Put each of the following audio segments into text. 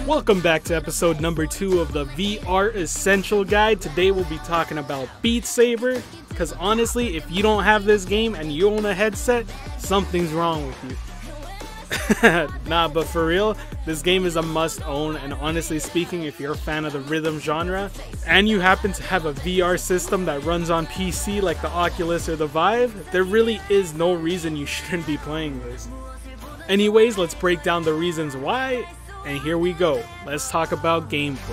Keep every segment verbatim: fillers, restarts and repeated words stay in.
Welcome back to episode number two of the V R Essential Guide. Today we'll be talking about Beat Saber, because honestly, if you don't have this game and you own a headset, something's wrong with you. Nah, but for real, this game is a must own, and honestly speaking, if you're a fan of the rhythm genre, and you happen to have a V R system that runs on P C like the Oculus or the Vive, there really is no reason you shouldn't be playing this. Anyways, let's break down the reasons why, and here we go. Let's talk about gameplay.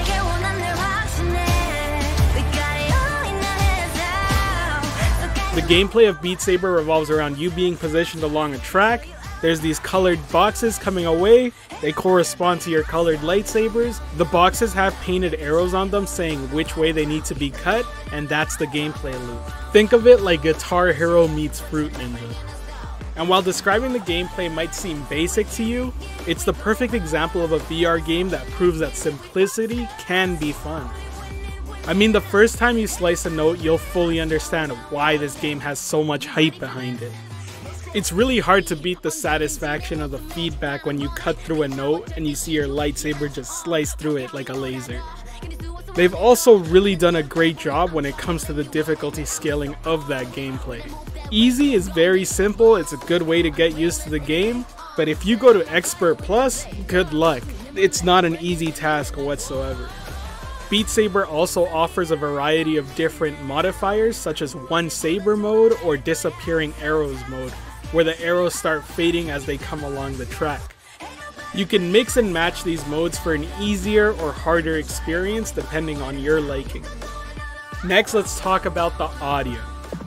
The gameplay of Beat Saber revolves around you being positioned along a track. There's these colored boxes coming away. They correspond to your colored lightsabers. The boxes have painted arrows on them saying which way they need to be cut, and that's the gameplay loop. Think of it like Guitar Hero meets Fruit Ninja. And while describing the gameplay might seem basic to you, it's the perfect example of a V R game that proves that simplicity can be fun. I mean, the first time you slice a note, you'll fully understand why this game has so much hype behind it. It's really hard to beat the satisfaction of the feedback when you cut through a note and you see your lightsaber just slice through it like a laser. They've also really done a great job when it comes to the difficulty scaling of that gameplay. Easy is very simple, it's a good way to get used to the game, but if you go to Expert Plus, good luck. It's not an easy task whatsoever. Beat Saber also offers a variety of different modifiers, such as one saber mode or disappearing arrows mode, where the arrows start fading as they come along the track. You can mix and match these modes for an easier or harder experience depending on your liking. Next, let's talk about the audio.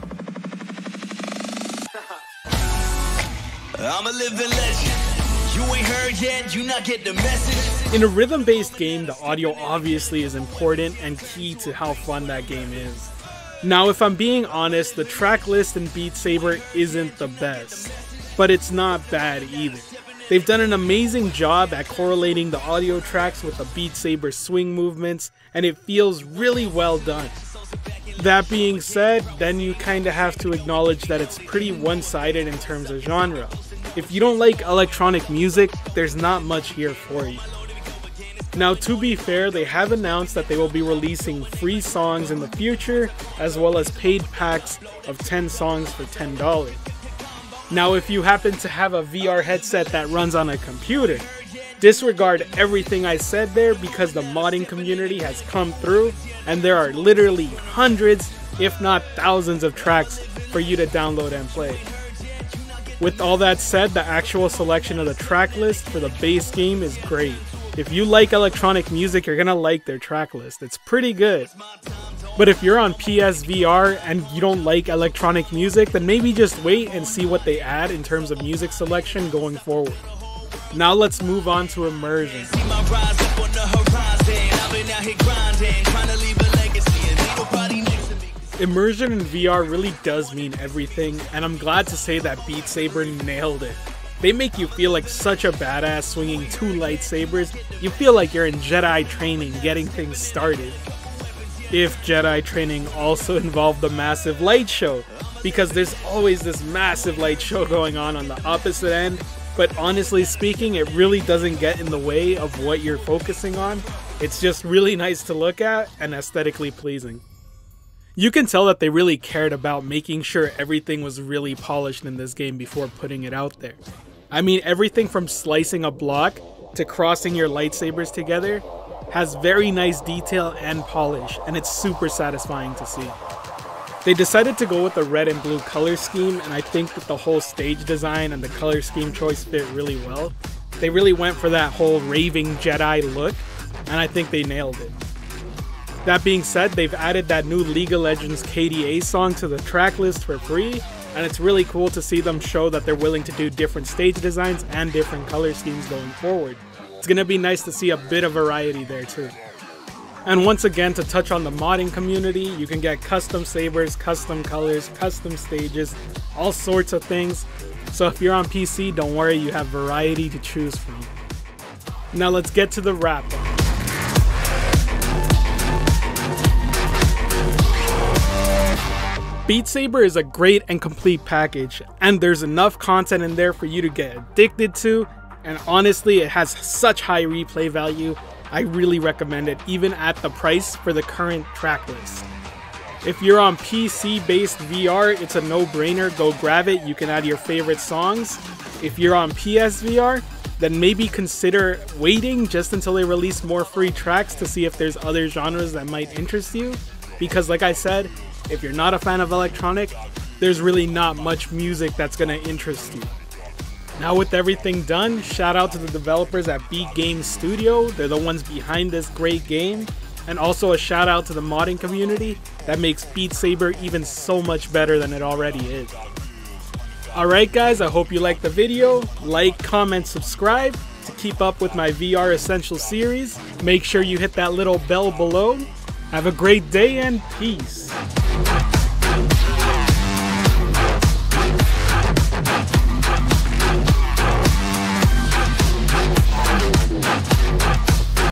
I'm a living legend. You ain't heard yet, you not get the message. In a rhythm-based game, the audio obviously is important and key to how fun that game is. Now, if I'm being honest, the track list in Beat Saber isn't the best, but it's not bad either. They've done an amazing job at correlating the audio tracks with the Beat Saber swing movements, and it feels really well done. That being said, then you kinda have to acknowledge that it's pretty one-sided in terms of genre. If you don't like electronic music, there's not much here for you. Now, to be fair, they have announced that they will be releasing free songs in the future, as well as paid packs of ten songs for ten dollars. Now, if you happen to have a V R headset that runs on a computer, disregard everything I said there because the modding community has come through and there are literally hundreds, if not thousands of tracks for you to download and play. With all that said, the actual selection of the track list for the base game is great. If you like electronic music, you're gonna like their track list. It's pretty good. But if you're on P S V R and you don't like electronic music, then maybe just wait and see what they add in terms of music selection going forward. Now let's move on to immersion. Immersion in V R really does mean everything, and I'm glad to say that Beat Saber nailed it. They make you feel like such a badass swinging two lightsabers. You feel like you're in Jedi training getting things started. If Jedi training also involved a massive light show, because there's always this massive light show going on on the opposite end, but honestly speaking, it really doesn't get in the way of what you're focusing on. It's just really nice to look at and aesthetically pleasing. You can tell that they really cared about making sure everything was really polished in this game before putting it out there. I mean, everything from slicing a block to crossing your lightsabers together has very nice detail and polish, and it's super satisfying to see. They decided to go with the red and blue color scheme, and I think that the whole stage design and the color scheme choice fit really well. They really went for that whole raving Jedi look, and I think they nailed it. That being said, they've added that new League of Legends K D A song to the track list for free, and it's really cool to see them show that they're willing to do different stage designs and different color schemes going forward. It's gonna be nice to see a bit of variety there too. And once again, to touch on the modding community, you can get custom sabers, custom colors, custom stages, all sorts of things. So if you're on P C, don't worry, you have variety to choose from. Now let's get to the wrap up. Beat Saber is a great and complete package, and there's enough content in there for you to get addicted to and honestly it has such high replay value. I really recommend it, even at the price for the current track list. If you're on P C based V R, it's a no-brainer, go grab it, you can add your favorite songs. If you're on P S V R, then maybe consider waiting just until they release more free tracks to see if there's other genres that might interest you. Because like I said, if you're not a fan of electronic, there's really not much music that's gonna interest you. Now with everything done, shout out to the developers at Beat Games Studio, they're the ones behind this great game. And also a shout out to the modding community that makes Beat Saber even so much better than it already is. Alright guys, I hope you liked the video. Like, comment, subscribe to keep up with my V R Essential series. Make sure you hit that little bell below. Have a great day and peace.